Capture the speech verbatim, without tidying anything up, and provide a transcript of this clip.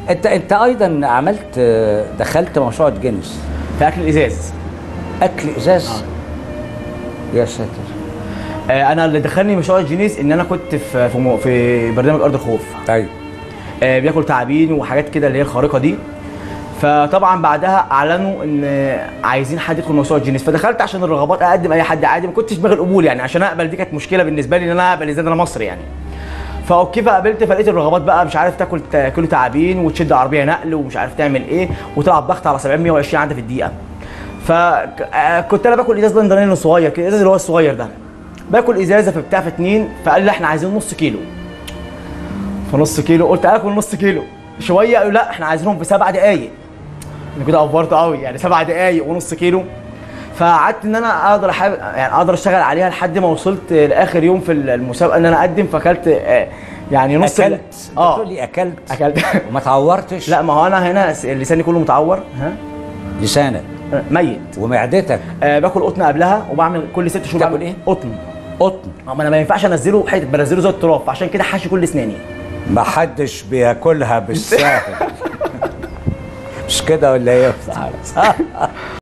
انت انت ايضا عملت، دخلت موسوعه جينيس في اكل الازاز. اكل ازاز؟ آه. يا ساتر. آه انا اللي دخلني موسوعه جينيس ان انا كنت في في, في برنامج ارض الخوف. طيب. آه بياكل تعابين وحاجات كده اللي هي الخارقه دي. فطبعا بعدها اعلنوا ان عايزين حد يدخل موسوعه جينيس، فدخلت عشان الرغبات اقدم اي حد عادي، ما كنتش باغي القبول يعني، عشان اقبل دي كانت مشكله بالنسبه لي ان انا اقبل ازاي انا مصري يعني. فاوكي فقابلت، فلقيت الرغبات بقى مش عارف تاكل كيلو تعابين وتشد عربيه نقل ومش عارف تعمل ايه وتلعب ضغط على سبعمية ومية وعشرين عده في الدقيقه. فكنت انا باكل ازاز لندناني صغير كده، الازاز اللي هو الصغير ده، باكل ازازه في بتاع في اتنين، فقال لي احنا عايزين نص كيلو. فنص كيلو قلت اكل نص كيلو شويه، قالوا لا احنا عايزينهم في سبع دقائق. انا كده افورت قوي يعني، سبع دقائق ونص كيلو. فقعدت ان انا اقدر حابب يعني اقدر اشتغل عليها لحد ما وصلت لاخر يوم في المسابقه ان انا اقدم، فاكلت يعني نص. اكلت؟ اه بتقول لي اكلت اكلت وما تعورتش؟ لا ما هو انا هنا لساني كله متعور. ها لسانك ميت ومعدتك؟ آه باكل قطن قبلها، وبعمل كل ست شهور بتاكل ايه؟ قطن. قطن؟ اه ما انا ما ينفعش انزله حته، بنزله زي التراب، فعشان كده حاشي كل اسناني. ما حدش بياكلها بالساهل. مش كده ولا ايه؟